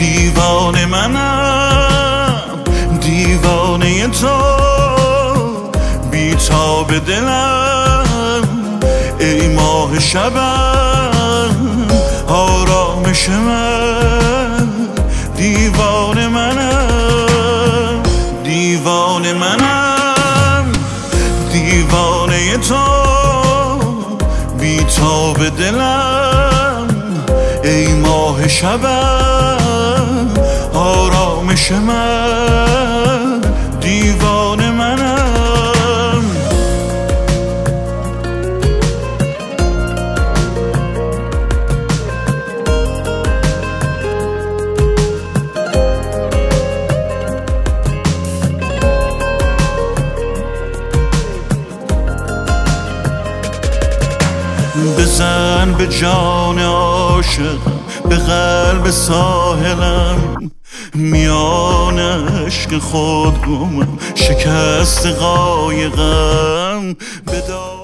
دیوانه منم، دیوانه تو، بیتاب دلم ای ماه شبم، آرامش من. دیوانه منم، دیوانه منم، دیوانه تو، بیتاب دلم ای ماه شبم، آرامش من. دیوانه منم. بزن به جان عاشقم، به قلب ساحلم، میان عشق خود گمم، شکست قایقم.